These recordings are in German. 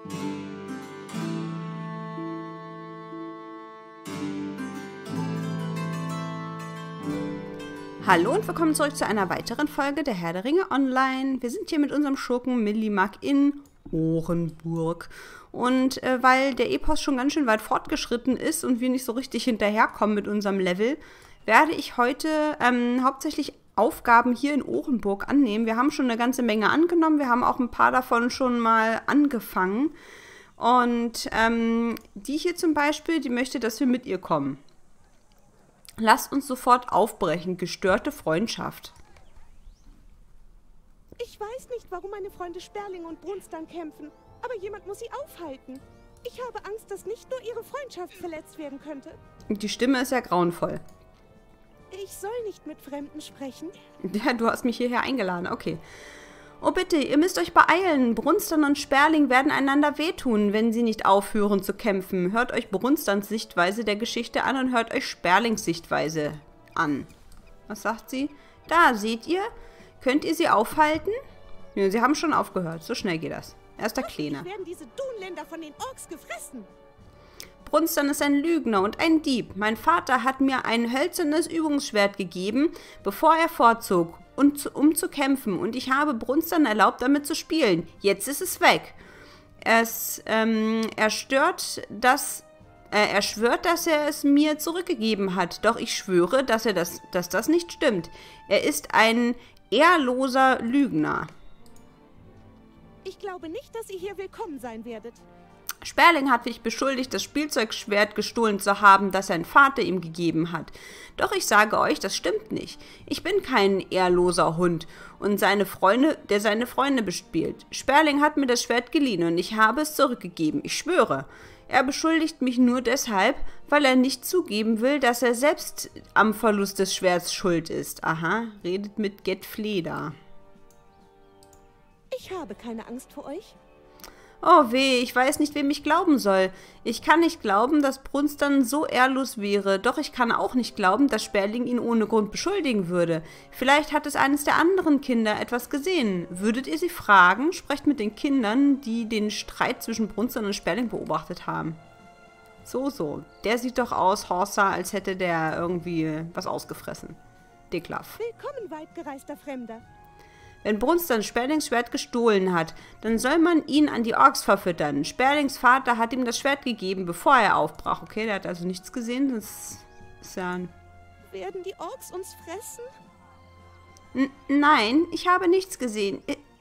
Hallo und willkommen zurück zu einer weiteren Folge der Herr der Ringe Online. Wir sind hier mit unserem Schurken Millimak in Orenburg. Und weil der Epos schon ganz schön weit fortgeschritten ist und wir nicht so richtig hinterherkommen mit unserem Level, werde ich heute hauptsächlich Aufgaben hier in Orenburg annehmen. Wir haben schon eine ganze Menge angenommen, wir haben auch ein paar davon schon mal angefangen. Und die hier zum Beispiel, die möchte, dass wir mit ihr kommen. Lasst uns sofort aufbrechen. Gestörte Freundschaft. Ich weiß nicht, warum meine Freunde Sperling und Brunstan kämpfen, aber jemand muss sie aufhalten. Ich habe Angst, dass nicht nur ihre Freundschaft verletzt werden könnte. Die Stimme ist ja grauenvoll. Ich soll nicht mit Fremden sprechen. Ja, du hast mich hierher eingeladen, okay. Oh bitte, ihr müsst euch beeilen. Brunstan und Sperling werden einander wehtun, wenn sie nicht aufhören zu kämpfen. Hört euch Brunstans Sichtweise der Geschichte an und hört euch Sperlings Sichtweise an. Was sagt sie? Da, seht ihr? Könnt ihr sie aufhalten? Ja, sie haben schon aufgehört. So schnell geht das. Erster Kleiner. Werden diese Dunländer von den Orks gefressen? Brunstan ist ein Lügner und ein Dieb. Mein Vater hat mir ein hölzernes Übungsschwert gegeben, bevor er fortzog, um zu kämpfen. Und ich habe Brunstan erlaubt, damit zu spielen. Jetzt ist es weg. Er schwört, dass er es mir zurückgegeben hat. Doch ich schwöre, dass das nicht stimmt. Er ist ein ehrloser Lügner. Ich glaube nicht, dass ihr hier willkommen sein werdet. Sperling hat mich beschuldigt, das Spielzeugschwert gestohlen zu haben, das sein Vater ihm gegeben hat. Doch ich sage euch, das stimmt nicht. Ich bin kein ehrloser Hund und der seine Freunde bespielt. Sperling hat mir das Schwert geliehen und ich habe es zurückgegeben. Ich schwöre. Er beschuldigt mich nur deshalb, weil er nicht zugeben will, dass er selbst am Verlust des Schwerts schuld ist. Aha, redet mit Getfleda. Ich habe keine Angst vor euch. Oh weh, ich weiß nicht, wem ich glauben soll. Ich kann nicht glauben, dass Brunstan so ehrlos wäre, doch ich kann auch nicht glauben, dass Sperling ihn ohne Grund beschuldigen würde. Vielleicht hat es eines der anderen Kinder etwas gesehen. Würdet ihr sie fragen? Sprecht mit den Kindern, die den Streit zwischen Brunstan und Sperling beobachtet haben. So. Der sieht doch aus, Horsa, als hätte der irgendwie was ausgefressen. Deklav. Willkommen, weitgereister Fremder. Wenn Brunstan Sperlings Schwert gestohlen hat, dann soll man ihn an die Orks verfüttern. Sperlings Vater hat ihm das Schwert gegeben, bevor er aufbrach. Okay, der hat also nichts gesehen. Das ist ja... Werden die Orks uns fressen? Nein, ich habe nichts gesehen.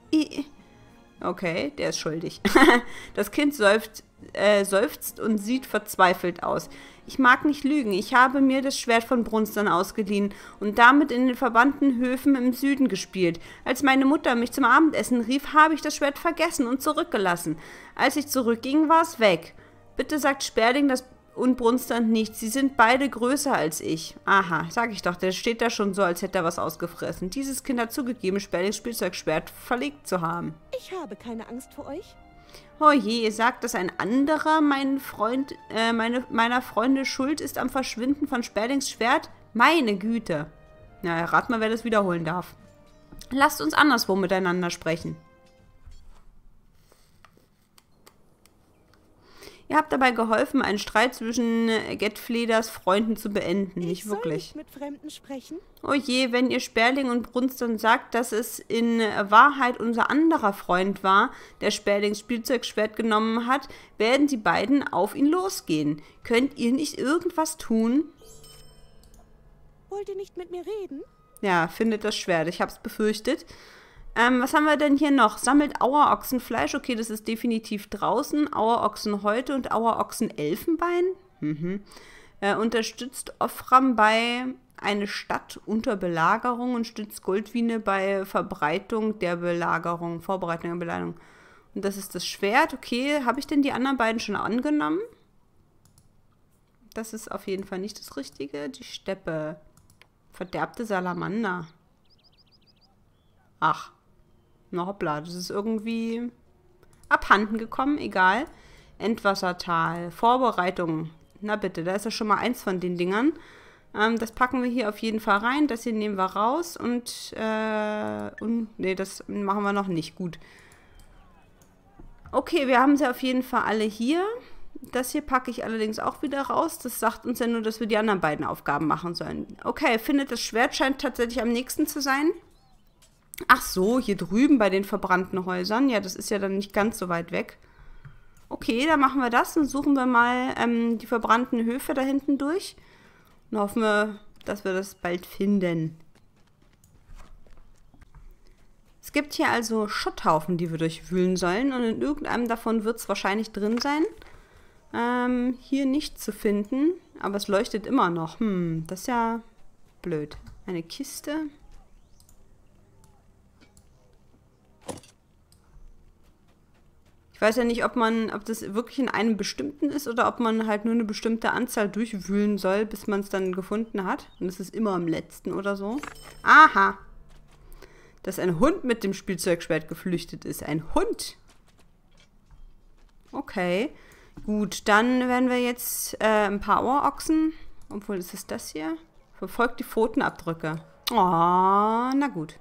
Okay, der ist schuldig. Das Kind seufzt und sieht verzweifelt aus. Ich mag nicht lügen. Ich habe mir das Schwert von Brunstan ausgeliehen und damit in den verbannten Höfen im Süden gespielt. Als meine Mutter mich zum Abendessen rief, habe ich das Schwert vergessen und zurückgelassen. Als ich zurückging, war es weg. Bitte sagt Sperling und Brunstan nichts. Sie sind beide größer als ich. Aha, sag ich doch, der steht da schon so, als hätte er was ausgefressen. Dieses Kind hat zugegeben, Sperlings Spielzeugschwert verlegt zu haben. Ich habe keine Angst vor euch. Oh je, ihr sagt, dass ein anderer meiner Freunde schuld ist am Verschwinden von Sperlings Schwert? Meine Güte. Na, rat mal, wer das wiederholen darf. Lasst uns anderswo miteinander sprechen. Ihr habt dabei geholfen, einen Streit zwischen Getfleders Freunden zu beenden. Nicht wirklich. Ich soll nicht mit Fremden sprechen. Oh je, wenn ihr Sperling und Brunstan sagt, dass es in Wahrheit unser anderer Freund war, der Sperlings Spielzeugschwert genommen hat, werden die beiden auf ihn losgehen. Könnt ihr nicht irgendwas tun? Wollt ihr nicht mit mir reden? Ja, findet das Schwert. Ich hab's befürchtet. Was haben wir denn hier noch? Sammelt Auerochsenfleisch. Okay, das ist definitiv draußen. Auerochsenhäute und Auerochsen-Elfenbein. Unterstützt Ofram bei eine Stadt unter Belagerung und stützt Goldwine bei Vorbereitung der Belagerung. Und das ist das Schwert. Okay, habe ich denn die anderen beiden schon angenommen? Das ist auf jeden Fall nicht das Richtige. Die Steppe. Verderbte Salamander. Ach. Na hoppla, das ist irgendwie abhanden gekommen, egal. Endwassertal, Vorbereitung. Na bitte, da ist ja schon mal eins von den Dingern. Das packen wir hier auf jeden Fall rein. Das hier nehmen wir raus und nee, das machen wir noch nicht. Gut. Okay, wir haben sie auf jeden Fall alle hier. Das hier packe ich allerdings auch wieder raus. Das sagt uns ja nur, dass wir die anderen beiden Aufgaben machen sollen. Okay, findet das Schwert scheint tatsächlich am nächsten zu sein. Ach so, hier drüben bei den verbrannten Häusern. Ja, das ist ja dann nicht ganz so weit weg. Okay, dann machen wir das und suchen wir mal die verbrannten Höfe da hinten durch. Und hoffen wir, dass wir das bald finden. Es gibt hier also Schutthaufen, die wir durchwühlen sollen. Und in irgendeinem davon wird es wahrscheinlich drin sein. Hier nicht zu finden. Aber es leuchtet immer noch. Das ist ja blöd. Eine Kiste. Ich weiß ja nicht, ob das wirklich in einem bestimmten ist oder ob man halt nur eine bestimmte Anzahl durchwühlen soll, bis man es dann gefunden hat. Und es ist immer am letzten oder so. Aha. Dass ein Hund mit dem Spielzeugschwert geflüchtet ist. Ein Hund. Okay. Gut, dann werden wir jetzt ein paar Auerochsen. Obwohl, ist es das hier? Verfolgt die Pfotenabdrücke. Oh, na gut.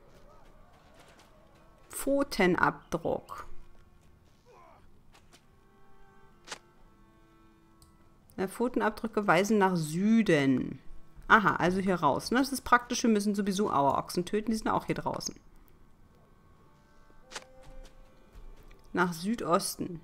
Pfotenabdruck. Pfotenabdrücke weisen nach Süden. Aha, also hier raus. Ne? Das ist praktisch, wir müssen sowieso Auerochsen töten. Die sind auch hier draußen. Nach Südosten.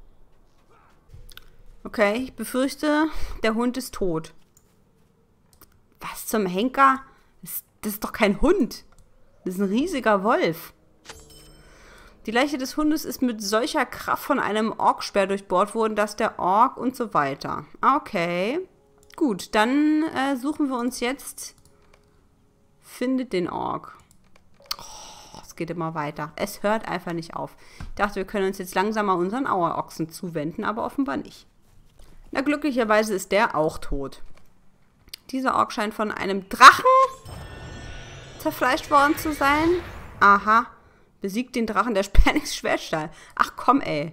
Okay, ich befürchte, der Hund ist tot. Was zum Henker? Das ist doch kein Hund. Das ist ein riesiger Wolf. Die Leiche des Hundes ist mit solcher Kraft von einem Orkspeer durchbohrt worden, dass der Ork und so weiter. Okay. Gut, dann suchen wir uns jetzt... Findet den Ork. Oh, es geht immer weiter. Es hört einfach nicht auf. Ich dachte, wir können uns jetzt langsam mal unseren Auerochsen zuwenden, aber offenbar nicht. Na, glücklicherweise ist der auch tot. Dieser Ork scheint von einem Drachen zerfleischt worden zu sein. Aha. Besiegt den Drachen der Sperlings Schwertstahl. Ach komm, ey.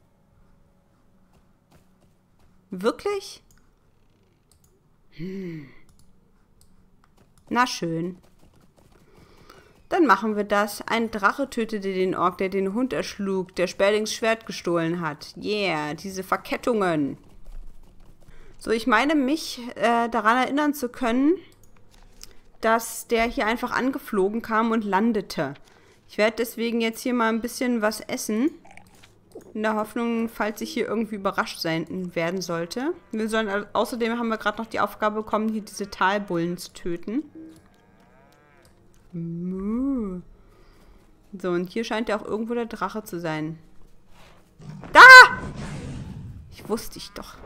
Wirklich? Na schön. Dann machen wir das. Ein Drache tötete den Ork, der den Hund erschlug, der Sperlings Schwert gestohlen hat. Yeah, diese Verkettungen. So, ich meine mich daran erinnern zu können, dass der hier einfach angeflogen kam und landete. Ich werde deswegen jetzt hier mal ein bisschen was essen. In der Hoffnung, falls ich hier irgendwie überrascht werden sollte. Wir sollen, außerdem haben wir gerade noch die Aufgabe bekommen, hier diese Talbullen zu töten. So, und hier scheint ja auch irgendwo der Drache zu sein. Da! Ich wusste ich doch.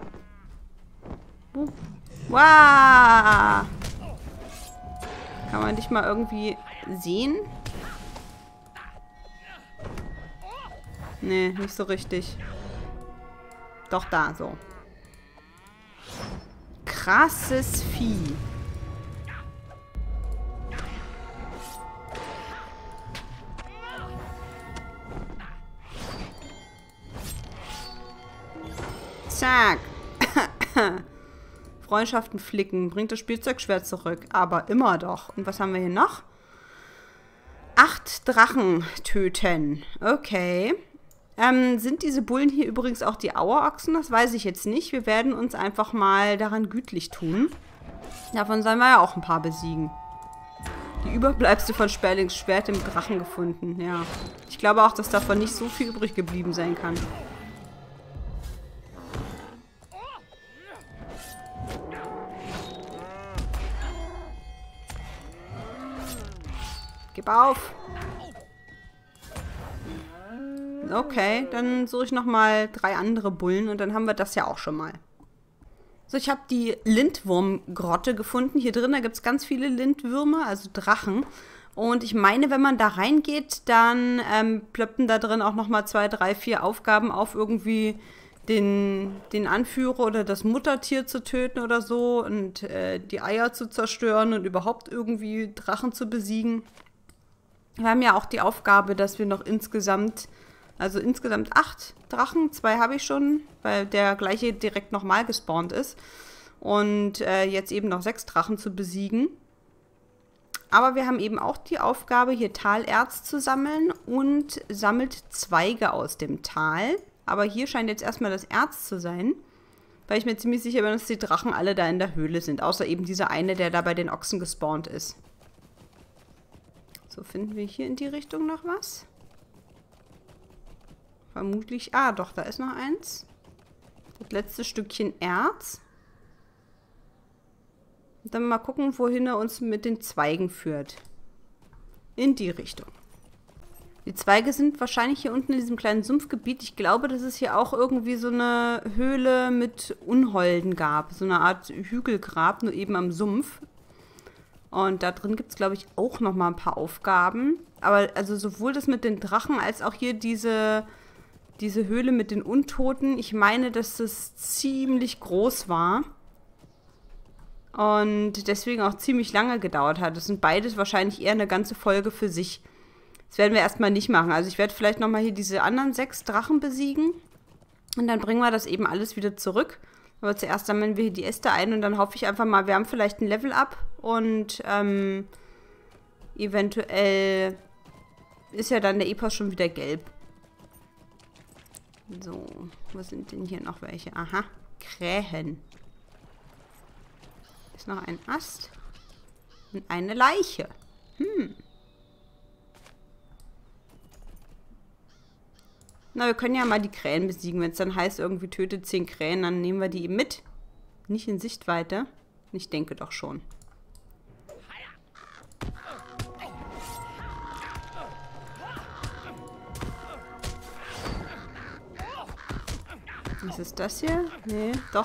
Wow! Kann man dich mal irgendwie sehen? Nee, nicht so richtig. Doch, da, so. Krasses Vieh. Zack. Freundschaften flicken. Bringt das Spielzeugschwert zurück. Aber immer doch. Und was haben wir hier noch? 8 Drachen töten. Okay. Sind diese Bullen hier übrigens auch die Auerochsen? Das weiß ich jetzt nicht. Wir werden uns einfach mal daran gütlich tun. Davon sollen wir ja auch ein paar besiegen. Die Überbleibsel von Sperlings Schwert im Drachen gefunden. Ja. Ich glaube auch, dass davon nicht so viel übrig geblieben sein kann. Gib auf! Okay, dann suche ich nochmal 3 andere Bullen und dann haben wir das ja auch schon mal. So, ich habe die Lindwurmgrotte gefunden. Hier drin, da gibt es ganz viele Lindwürme, also Drachen. Und ich meine, wenn man da reingeht, dann ploppen da drin auch nochmal 2, 3, 4 Aufgaben auf, irgendwie den Anführer oder das Muttertier zu töten oder so und die Eier zu zerstören und überhaupt irgendwie Drachen zu besiegen. Wir haben ja auch die Aufgabe, dass wir noch insgesamt 8 Drachen, 2 habe ich schon, weil der gleiche direkt nochmal gespawnt ist. Und jetzt eben noch 6 Drachen zu besiegen. Aber wir haben eben auch die Aufgabe, hier Talerz zu sammeln und sammelt Zweige aus dem Tal. Aber hier scheint jetzt erstmal das Erz zu sein, weil ich mir ziemlich sicher bin, dass die Drachen alle da in der Höhle sind. Außer eben dieser eine, der da bei den Ochsen gespawnt ist. So, finden wir hier in die Richtung noch was? Vermutlich. Ah, doch, da ist noch eins. Das letzte Stückchen Erz. Und dann mal gucken, wohin er uns mit den Zweigen führt. In die Richtung. Die Zweige sind wahrscheinlich hier unten in diesem kleinen Sumpfgebiet. Ich glaube, dass es hier auch irgendwie so eine Höhle mit Unholden gab. So eine Art Hügelgrab, nur eben am Sumpf. Und da drin gibt es, glaube ich, auch noch mal ein paar Aufgaben. Aber also sowohl das mit den Drachen als auch hier diese Höhle mit den Untoten. Ich meine, dass das ziemlich groß war. Und deswegen auch ziemlich lange gedauert hat. Das sind beides wahrscheinlich eher eine ganze Folge für sich. Das werden wir erstmal nicht machen. Also ich werde vielleicht nochmal hier diese anderen 6 Drachen besiegen. Und dann bringen wir das eben alles wieder zurück. Aber zuerst sammeln wir hier die Äste ein und dann hoffe ich einfach mal, wir haben vielleicht ein Level-Up. Und eventuell ist ja dann der Epos schon wieder gelb. So, wo sind denn hier noch welche? Aha, Krähen. Ist noch ein Ast. Und eine Leiche. Na, wir können ja mal die Krähen besiegen. Wenn es dann heißt, irgendwie tötet 10 Krähen, dann nehmen wir die eben mit. Nicht in Sichtweite. Ich denke doch schon. Was ist das hier? Nee, doch.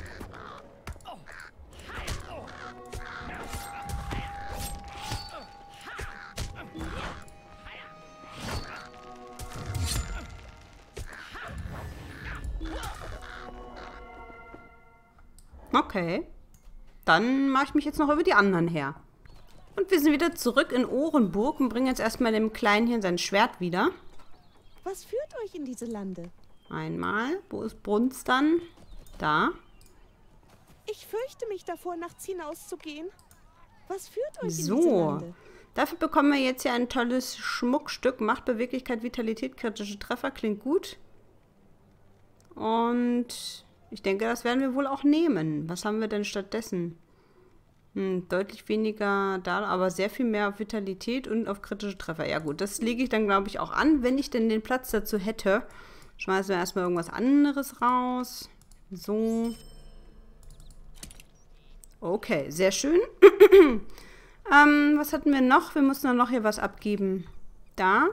Okay. Dann mache ich mich jetzt noch über die anderen her. Und wir sind wieder zurück in Ohrenburg und bringen jetzt erstmal dem Kleinen hier sein Schwert wieder. Was führt euch in diese Lande? Einmal. Wo ist Brunstan? Da. Ich fürchte mich davor, nachts hinauszugehen. Was führt euch in diese So. Lande? Dafür bekommen wir jetzt ja ein tolles Schmuckstück. Macht Beweglichkeit, Vitalität, kritische Treffer. Klingt gut. Und ich denke, das werden wir wohl auch nehmen. Was haben wir denn stattdessen? Deutlich weniger da, aber sehr viel mehr auf Vitalität und auf kritische Treffer. Ja gut, das lege ich dann, glaube ich, auch an, wenn ich denn den Platz dazu hätte. Schmeißen wir erstmal irgendwas anderes raus. So. Okay, sehr schön. Was hatten wir noch? Wir mussten dann noch hier was abgeben. Da.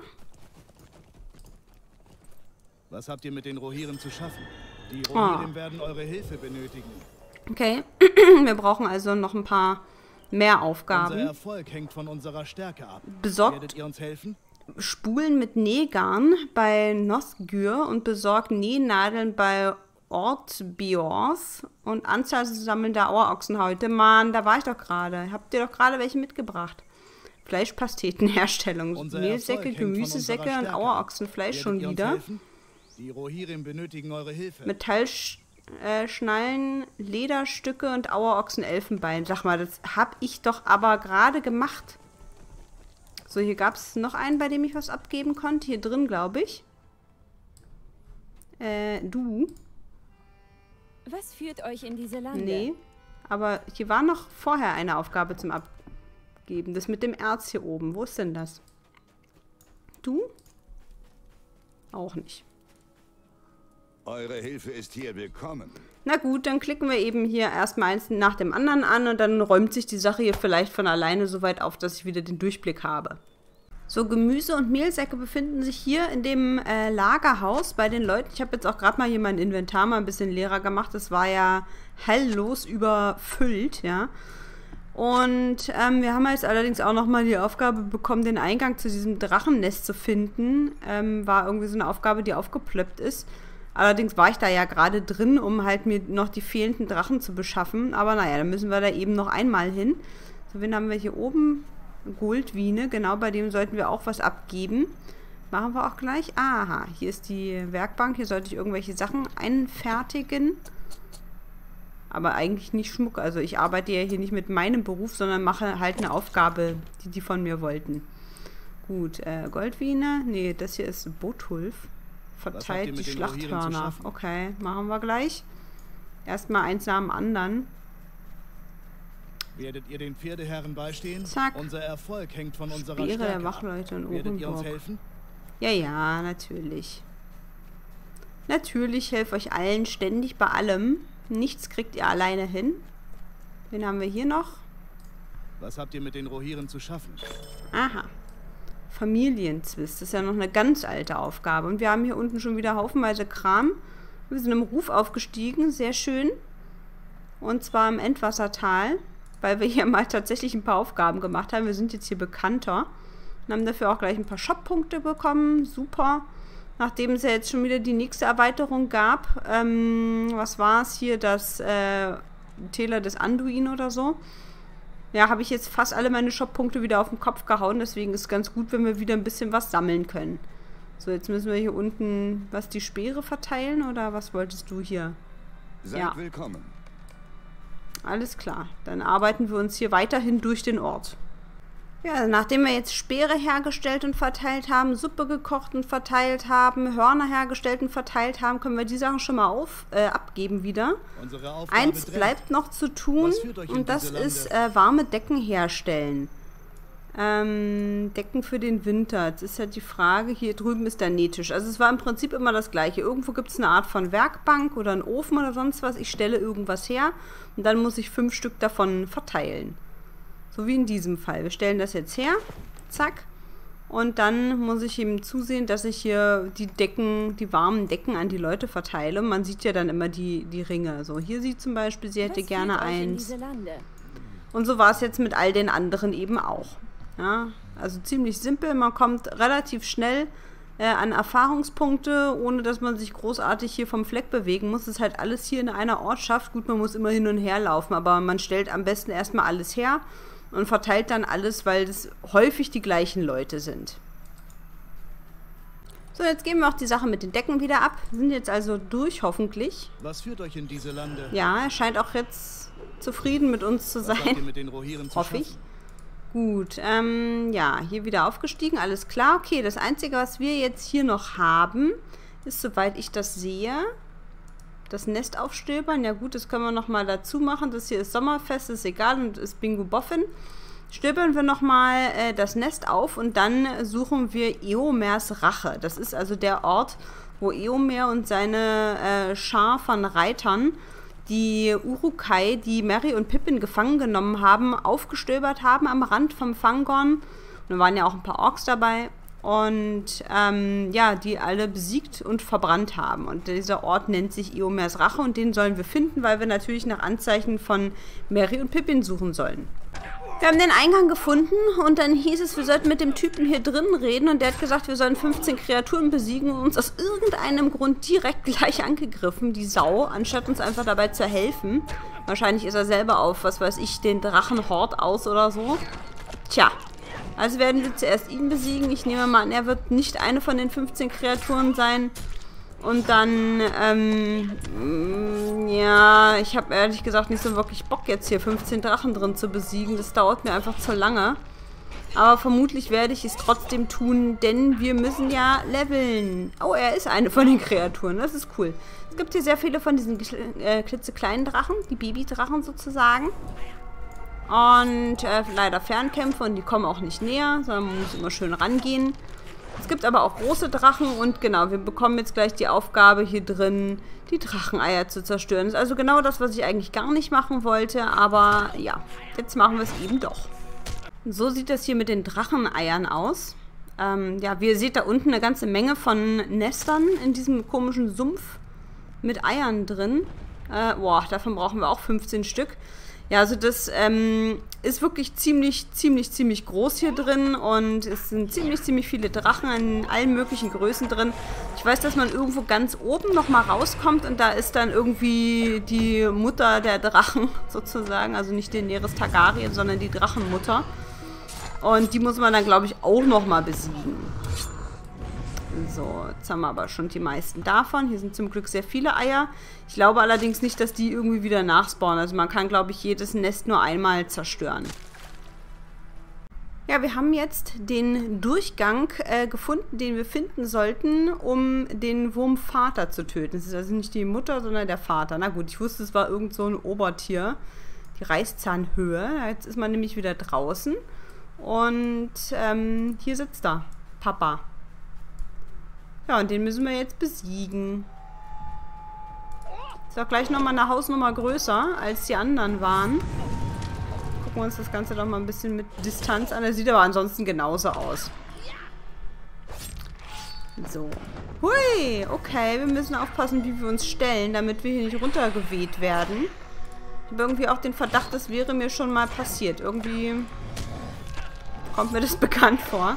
Was habt ihr mit den Rohirrim zu schaffen? Die Rohirrim werden eure Hilfe benötigen. Okay, wir brauchen also noch ein paar mehr Aufgaben. Unser Erfolg hängt von unserer Stärke ab. Besorgt Werdet ihr uns helfen? Spulen mit Nähgarn bei Nosgyr und besorgt Nähnadeln bei Ortbiors und Anzahl sammelnder Auerochsenhäute. Mann, da war ich doch gerade. Habt ihr doch gerade welche mitgebracht? Fleischpastetenherstellung. Mehlsäcke, Gemüsesäcke und Auerochsenfleisch schon wieder. Die Rohirrim benötigen eure Hilfe. Metallschnallen, Lederstücke und Auerochsen-Elfenbein. Sag mal, das hab ich doch aber gerade gemacht. So, hier gab es noch einen, bei dem ich was abgeben konnte. Hier drin, glaube ich. Du. Was führt euch in diese Lande? Nee, aber hier war noch vorher eine Aufgabe zum Abgeben. Das mit dem Erz hier oben. Wo ist denn das? Du? Auch nicht. Eure Hilfe ist hier willkommen. Na gut, dann klicken wir eben hier erstmal eins nach dem anderen an und dann räumt sich die Sache hier vielleicht von alleine so weit auf, dass ich wieder den Durchblick habe. So, Gemüse und Mehlsäcke befinden sich hier in dem Lagerhaus bei den Leuten. Ich habe jetzt auch gerade mal hier mein Inventar mal ein bisschen leerer gemacht. Das war ja helllos überfüllt, ja. Und wir haben jetzt allerdings auch nochmal die Aufgabe bekommen, den Eingang zu diesem Drachennest zu finden. War irgendwie so eine Aufgabe, die aufgeplöppt ist. Allerdings war ich da ja gerade drin, um halt mir noch die fehlenden Drachen zu beschaffen. Aber naja, dann müssen wir da eben noch einmal hin. So, wen haben wir hier oben? Goldwiene, genau, bei dem sollten wir auch was abgeben. Machen wir auch gleich. Aha, hier ist die Werkbank. Hier sollte ich irgendwelche Sachen einfertigen. Aber eigentlich nicht Schmuck. Also ich arbeite ja hier nicht mit meinem Beruf, sondern mache halt eine Aufgabe, die die von mir wollten. Gut, Goldwiener. Nee, das hier ist Botulf. Verteilt die Schlachthörner. Okay, machen wir gleich. Erstmal eins nach dem anderen. Werdet ihr den Pferdeherren beistehen? Zack. Unser Erfolg hängt von unserer Speere Stärke der Wachleute in ab. Werdet ihr uns Orenburg. helfen? Ja, ja, natürlich. Natürlich helfe euch allen ständig bei allem. Nichts kriegt ihr alleine hin. Wen haben wir hier noch? Was habt ihr mit den Rohirren zu schaffen? Aha. Familienzwist. Das ist ja noch eine ganz alte Aufgabe. Und wir haben hier unten schon wieder haufenweise Kram. Wir sind im Ruf aufgestiegen. Sehr schön. Und zwar im Endwassertal. Weil wir hier mal tatsächlich ein paar Aufgaben gemacht haben. Wir sind jetzt hier bekannter. Und haben dafür auch gleich ein paar Shop-Punkte bekommen. Super. Nachdem es ja jetzt schon wieder die nächste Erweiterung gab. Was war es hier? Das Täler des Anduin oder so. Ja, habe ich jetzt fast alle meine Shop-Punkte wieder auf den Kopf gehauen. Deswegen ist es ganz gut, wenn wir wieder ein bisschen was sammeln können. So, jetzt müssen wir hier unten, was, die Speere verteilen? Oder was wolltest du hier? Seid willkommen. Alles klar. Dann arbeiten wir uns hier weiterhin durch den Ort. Ja, nachdem wir jetzt Speere hergestellt und verteilt haben, Suppe gekocht und verteilt haben, Hörner hergestellt und verteilt haben, können wir die Sachen schon mal abgeben wieder. Eins bleibt noch zu tun und das ist warme Decken herstellen. Decken für den Winter. Jetzt ist ja die Frage, hier drüben ist der Nähtisch. Also es war im Prinzip immer das Gleiche. Irgendwo gibt es eine Art von Werkbank oder einen Ofen oder sonst was. Ich stelle irgendwas her und dann muss ich 5 Stück davon verteilen. So wie in diesem Fall. Wir stellen das jetzt her. Zack. Und dann muss ich eben zusehen, dass ich hier die Decken, die warmen Decken an die Leute verteile. Man sieht ja dann immer die Ringe. So, hier sieht zum Beispiel, sie hätte gerne eins. Und so war es jetzt mit all den anderen eben auch. Ja, also ziemlich simpel. Man kommt relativ schnell an Erfahrungspunkte, ohne dass man sich großartig hier vom Fleck bewegen muss. Das ist halt alles hier in einer Ortschaft. Gut, man muss immer hin und her laufen, aber man stellt am besten erstmal alles her und verteilt dann alles, weil das häufig die gleichen Leute sind. So, jetzt geben wir auch die Sache mit den Decken wieder ab. Wir sind jetzt also durch, hoffentlich. Was führt euch in diese Lande? Ja, er scheint auch jetzt zufrieden mit uns zu sein. Was habt ihr mit den Rohirren zu hoffe ich. schaffen? Gut, ja, hier wieder aufgestiegen, alles klar. Okay, das Einzige, was wir jetzt hier noch haben, ist, soweit ich das sehe, das Nest aufstöbern. Ja gut, das können wir nochmal dazu machen. Das hier ist Sommerfest, ist egal und ist Bingo Boffin. Stöbern wir nochmal das Nest auf und dann suchen wir Eomers Rache. Das ist also der Ort, wo Eomer und seine Schar von Reitern die Uruk-hai, die Merry und Pippin gefangen genommen haben, aufgestöbert haben am Rand vom Fangorn. Und da waren ja auch ein paar Orks dabei. Und ja, die alle besiegt und verbrannt haben. Und dieser Ort nennt sich Eomers Rache und den sollen wir finden, weil wir natürlich nach Anzeichen von Merry und Pippin suchen sollen. Wir haben den Eingang gefunden und dann hieß es, wir sollten mit dem Typen hier drin reden und der hat gesagt, wir sollen 15 Kreaturen besiegen und uns aus irgendeinem Grund direkt gleich angegriffen, die Sau, anstatt uns einfach dabei zu helfen. Wahrscheinlich ist er selber auf, was weiß ich, den Drachenhort aus oder so. Tja, also werden wir zuerst ihn besiegen. Ich nehme mal an, er wird nicht eine von den 15 Kreaturen sein. Und dann, ja, ich habe ehrlich gesagt nicht so wirklich Bock, jetzt hier 15 Drachen drin zu besiegen. Das dauert mir einfach zu lange. Aber vermutlich werde ich es trotzdem tun, denn wir müssen ja leveln. Oh, er ist eine von den Kreaturen. Das ist cool. Es gibt hier sehr viele von diesen klitzekleinen Drachen, die Babydrachen sozusagen. Und leider Fernkämpfe und die kommen auch nicht näher, sondern man muss immer schön rangehen. Es gibt aber auch große Drachen und genau, wir bekommen jetzt gleich die Aufgabe hier drin, die Dracheneier zu zerstören. Das ist also genau das, was ich eigentlich gar nicht machen wollte, aber ja, jetzt machen wir es eben doch. So sieht das hier mit den Dracheneiern aus. Ja, wie ihr seht, da unten eine ganze Menge von Nestern in diesem komischen Sumpf mit Eiern drin. Boah, davon brauchen wir auch 15 Stück. Ja, also das ist wirklich ziemlich groß hier drin und es sind ziemlich viele Drachen in allen möglichen Größen drin. Ich weiß, dass man irgendwo ganz oben nochmal rauskommt und da ist dann irgendwie die Mutter der Drachen sozusagen, also nicht Daenerys Targaryen, sondern die Drachenmutter. Und die muss man dann, glaube ich, auch nochmal besiegen. So, jetzt haben wir aber schon die meisten davon. Hier sind zum Glück sehr viele Eier. Ich glaube allerdings nicht, dass die irgendwie wieder nachspawnen. Also man kann, glaube ich, jedes Nest nur einmal zerstören. Ja, wir haben jetzt den Durchgang gefunden, den wir finden sollten, um den Wurmvater zu töten. Es ist also nicht die Mutter, sondern der Vater. Na gut, ich wusste, es war irgend so ein Obertier. Die Reißzahnhöhe. Jetzt ist man nämlich wieder draußen. Und hier sitzt er. Papa. Ja, und den müssen wir jetzt besiegen. Ist auch gleich nochmal eine Hausnummer größer, als die anderen waren. Gucken wir uns das Ganze doch mal ein bisschen mit Distanz an. Er sieht aber ansonsten genauso aus. So. Hui, okay. Wir müssen aufpassen, wie wir uns stellen, damit wir hier nicht runtergeweht werden. Ich habe irgendwie auch den Verdacht, das wäre mir schon mal passiert. Irgendwie kommt mir das bekannt vor.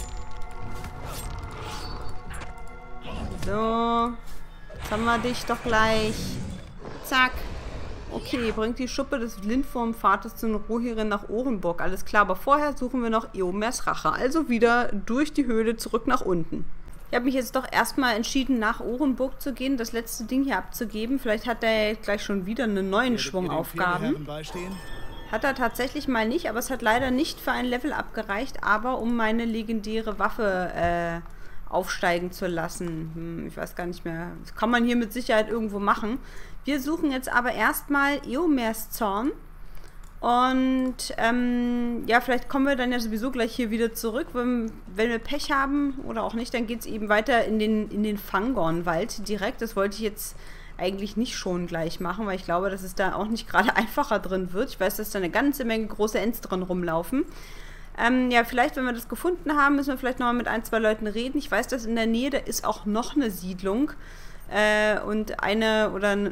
So. Jetzt haben wir dich doch gleich. Zack. Okay, bringt die Schuppe des Lindwurmvaters zu den Rohirren nach Orenburg. Alles klar, aber vorher suchen wir noch Eomers Rache. Also wieder durch die Höhle zurück nach unten. Ich habe mich jetzt doch erstmal entschieden, nach Orenburg zu gehen, das letzte Ding hier abzugeben. Vielleicht hat er gleich schon wieder einen neuen Schwung Aufgaben. Hat er tatsächlich mal nicht, aber es hat leider nicht für ein Level abgereicht, aber um meine legendäre Waffe aufsteigen zu lassen. Ich weiß gar nicht mehr. Das kann man hier mit Sicherheit irgendwo machen. Wir suchen jetzt aber erstmal Eomers Zorn. Und ja, vielleicht kommen wir dann ja sowieso gleich hier wieder zurück. Wenn wir Pech haben oder auch nicht, dann geht es eben weiter in den Fangornwald direkt. Das wollte ich jetzt eigentlich nicht schon gleich machen, weil ich glaube, dass es da auch nicht gerade einfacher drin wird. Ich weiß, dass da eine ganze Menge große Ents drin rumlaufen. Ja, vielleicht, wenn wir das gefunden haben, müssen wir vielleicht nochmal mit ein, zwei Leuten reden. Ich weiß, dass in der Nähe, da ist auch noch eine Siedlung. Und eine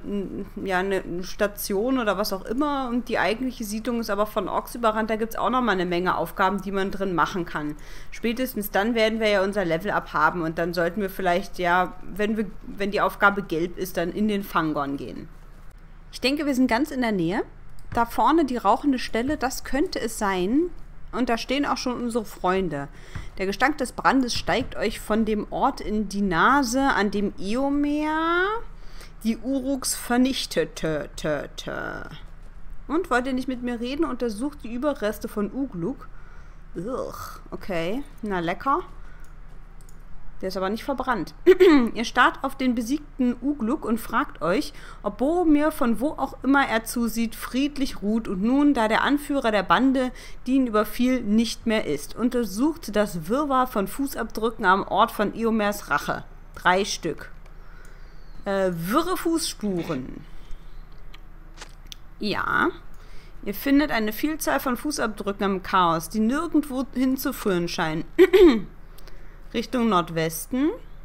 Station oder was auch immer. Und die eigentliche Siedlung ist aber von Orks überrannt. Da gibt es auch nochmal eine Menge Aufgaben, die man drin machen kann. Spätestens dann werden wir ja unser Level-Up haben. Und dann sollten wir vielleicht, ja, wenn die Aufgabe gelb ist, dann in den Fangorn gehen. Ich denke, wir sind ganz in der Nähe. Da vorne die rauchende Stelle, das könnte es sein. Und da stehen auch schon unsere Freunde. Der Gestank des Brandes steigt euch von dem Ort in die Nase, an dem Eomer die Uruks vernichtete. Und wollt ihr nicht mit mir reden? Untersucht die Überreste von Ugluk. Okay, na lecker. Der ist aber nicht verbrannt. Ihr starrt auf den besiegten Ugluk und fragt euch, ob Boromir von wo auch immer er zusieht, friedlich ruht und nun, da der Anführer der Bande, die ihn überfiel, nicht mehr ist. Untersucht das Wirrwarr von Fußabdrücken am Ort von Eomers Rache. 3 Stück. Wirre Fußspuren. Ja. Ihr findet eine Vielzahl von Fußabdrücken am Chaos, die nirgendwo hinzuführen scheinen. Richtung Nordwesten.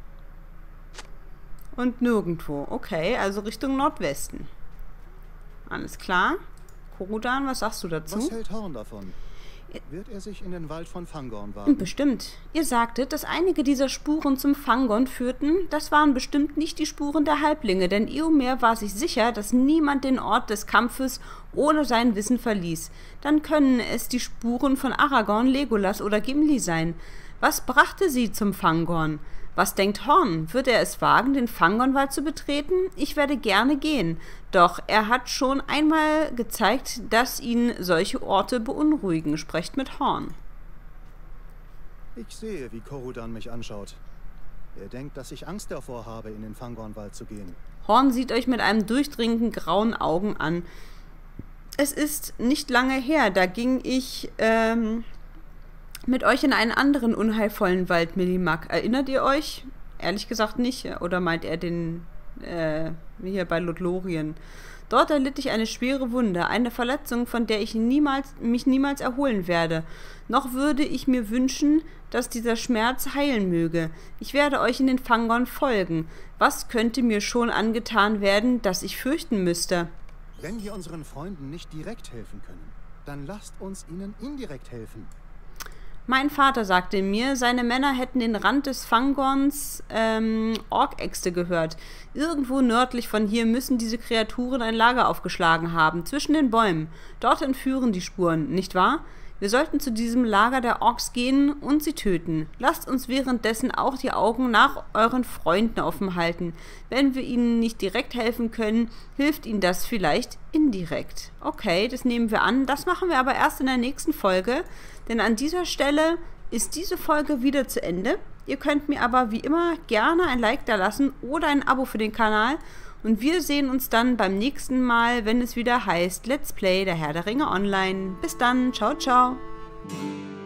Und nirgendwo. Okay, also Richtung Nordwesten. Alles klar. Korudan, was sagst du dazu? Was hält Horn davon? Wird er sich in den Wald von Fangorn wagen? Bestimmt. Ihr sagtet, dass einige dieser Spuren zum Fangorn führten. Das waren bestimmt nicht die Spuren der Halblinge, denn Eomer war sich sicher, dass niemand den Ort des Kampfes ohne sein Wissen verließ. Dann können es die Spuren von Aragorn, Legolas oder Gimli sein. Was brachte sie zum Fangorn? Was denkt Horn? Wird er es wagen, den Fangornwald zu betreten? Ich werde gerne gehen. Doch er hat schon einmal gezeigt, dass ihn solche Orte beunruhigen. Sprecht mit Horn. Ich sehe, wie Korudan mich anschaut. Er denkt, dass ich Angst davor habe, in den Fangornwald zu gehen. Horn sieht euch mit einem durchdringenden grauen Augen an. Es ist nicht lange her, da ging ich mit euch in einen anderen unheilvollen Wald, Millimak. Erinnert ihr euch? Ehrlich gesagt nicht. Oder meint er den hier bei Lothlorien? Dort erlitt ich eine schwere Wunde, eine Verletzung, von der ich mich niemals erholen werde. Noch würde ich mir wünschen, dass dieser Schmerz heilen möge. Ich werde euch in den Fangorn folgen. Was könnte mir schon angetan werden, das ich fürchten müsste? Wenn wir unseren Freunden nicht direkt helfen können, dann lasst uns ihnen indirekt helfen. Mein Vater sagte mir, seine Männer hätten den Rand des Fangorns Orkäxte gehört. Irgendwo nördlich von hier müssen diese Kreaturen ein Lager aufgeschlagen haben, zwischen den Bäumen. Dorthin führen die Spuren, nicht wahr? Wir sollten zu diesem Lager der Orks gehen und sie töten. Lasst uns währenddessen auch die Augen nach euren Freunden offen halten. Wenn wir ihnen nicht direkt helfen können, hilft ihnen das vielleicht indirekt. Okay, das nehmen wir an. Das machen wir aber erst in der nächsten Folge, denn an dieser Stelle ist diese Folge wieder zu Ende. Ihr könnt mir aber wie immer gerne ein Like da lassen oder ein Abo für den Kanal. Und wir sehen uns dann beim nächsten Mal, wenn es wieder heißt Let's Play der Herr der Ringe Online. Bis dann, ciao, ciao.